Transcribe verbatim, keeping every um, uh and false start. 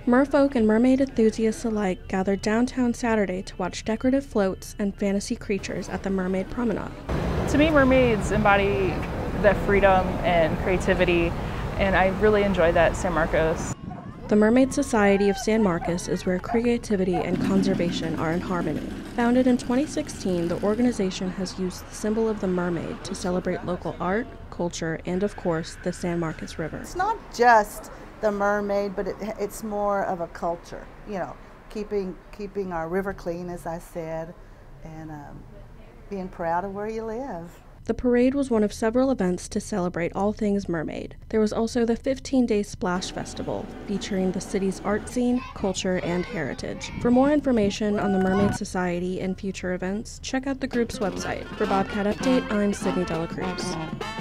Merfolk and mermaid enthusiasts alike gathered downtown Saturday to watch decorative floats and fantasy creatures at the Mermaid Promenade. To me, mermaids embody that freedom and creativity, and I really enjoy that at San Marcos. The Mermaid Society of San Marcos is where creativity and conservation are in harmony. Founded in twenty sixteen, the organization has used the symbol of the mermaid to celebrate local art, culture, and of course, the San Marcos River. It's not just the mermaid, but it, it's more of a culture, you know, keeping keeping our river clean, as I said, and um, being proud of where you live. The parade was one of several events to celebrate all things mermaid. There was also the fifteen-day Splash Festival, featuring the city's art scene, culture, and heritage. For more information on the Mermaid Society and future events, check out the group's website. For Bobcat Update, I'm Sydney Dela Cruz.